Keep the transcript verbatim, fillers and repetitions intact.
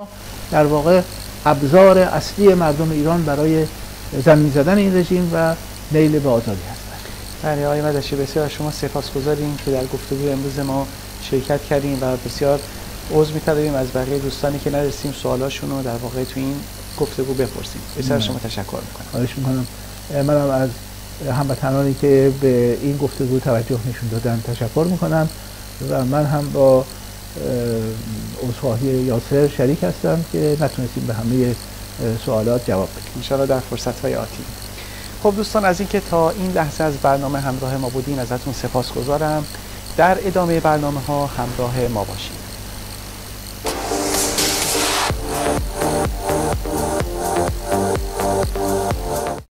در واقع ابزار اصلی مردم ایران برای زمین زدن این رژیم و نیل به آزادی هستند. بله آقای مدشی، بسیار از شما سپاسگزاریم که در گفتگوی امروز ما شرکت کردیم و بسیار عذر می‌طلبیم از بقیه دوستانی که نرسیم سوالاشون رو در واقع تو این گفتگو بپرسیم. بسیار از شما تشکر می‌کنم. خواهش می‌کنم. منم از هموطنانی که به این گفتگو توجه نشون دادن تشکر می‌کنم و من هم با عذرخواهی یاسر شریک هستم که نتونستیم به همه سوالات جواب بدیم. ان شاءالله در فرصت‌های آتی. خب دوستان، از اینکه تا این لحظه از برنامه همراه ما بودین ازتون سپاسگزارم. در ادامه برنامه‌ها همراه ما باشید.